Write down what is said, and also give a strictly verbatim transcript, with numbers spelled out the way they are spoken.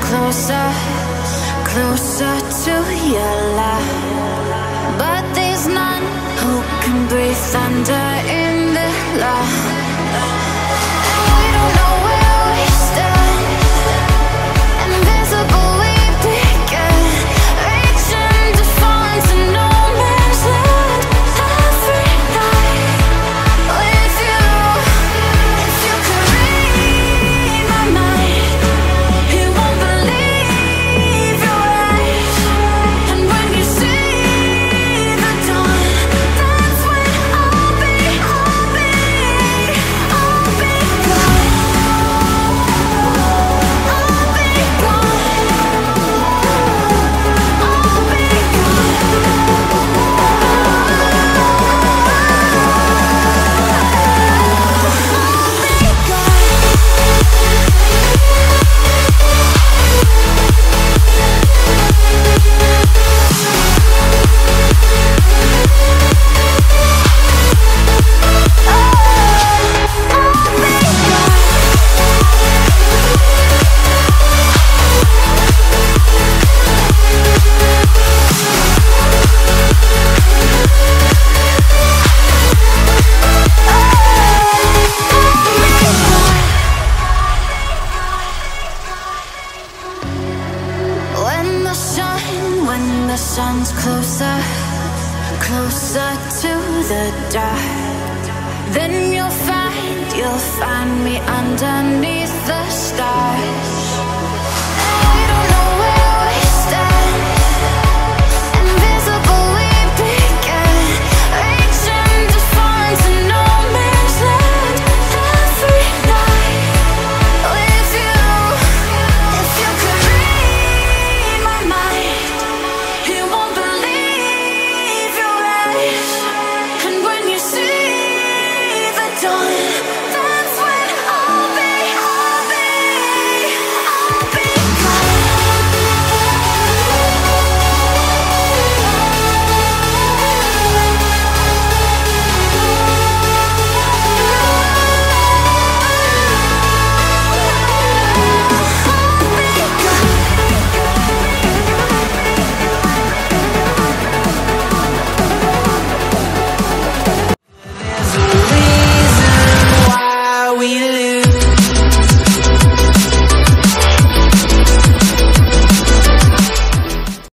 closer, closer to your love. But there's none who can breathe thunder in the light. We don't know where we stand, invisible we begin, reaching to fall into no man's land. Every night with you, if you could read my mind, you won't believe your eyes. And when you see the dawn, that's when I'll be, I'll be, I'll be gone. I'll be gone. I'll be when the sun, when the sun's closer, closer to the dark, then you'll find, you'll find me underneath the stars.